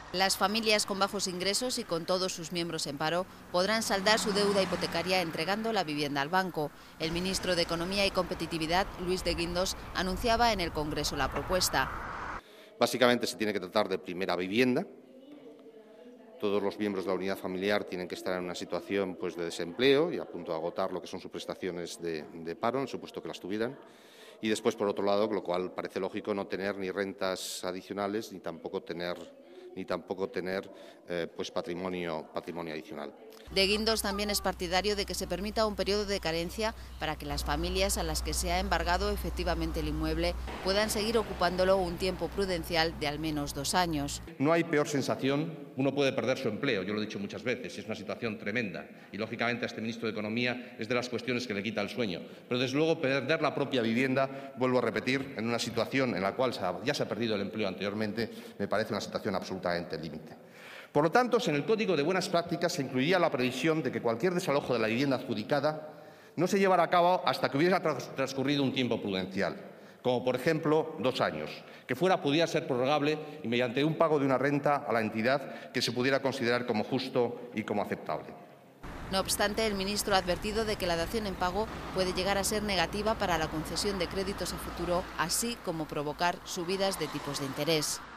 Las familias con bajos ingresos y con todos sus miembros en paro podrán saldar su deuda hipotecaria entregando la vivienda al banco. El ministro de Economía y Competitividad, Luis de Guindos, anunciaba en el Congreso la propuesta. Básicamente se tiene que tratar de primera vivienda. Todos los miembros de la unidad familiar tienen que estar en una situación de desempleo y a punto de agotar lo que son sus prestaciones de paro, en el supuesto que las tuvieran. Y después, por otro lado, lo cual parece lógico, no tener ni rentas adicionales ni tampoco tener patrimonio adicional. De Guindos también es partidario de que se permita un periodo de carencia para que las familias a las que se ha embargado efectivamente el inmueble puedan seguir ocupándolo un tiempo prudencial de al menos 2 años. No hay peor sensación, uno puede perder su empleo, yo lo he dicho muchas veces, es una situación tremenda y lógicamente a este ministro de Economía es de las cuestiones que le quita el sueño, pero desde luego perder la propia vivienda, vuelvo a repetir, en una situación en la cual ya se ha perdido el empleo anteriormente, me parece una situación absolutamente límite. Por lo tanto, en el Código de Buenas Prácticas se incluiría la previsión de que cualquier desalojo de la vivienda adjudicada no se llevará a cabo hasta que hubiera transcurrido un tiempo prudencial, como por ejemplo 2 años, que pudiera ser prorrogable y mediante un pago de una renta a la entidad que se pudiera considerar como justo y como aceptable. No obstante, el ministro ha advertido de que la dación en pago puede llegar a ser negativa para la concesión de créditos a futuro, así como provocar subidas de tipos de interés.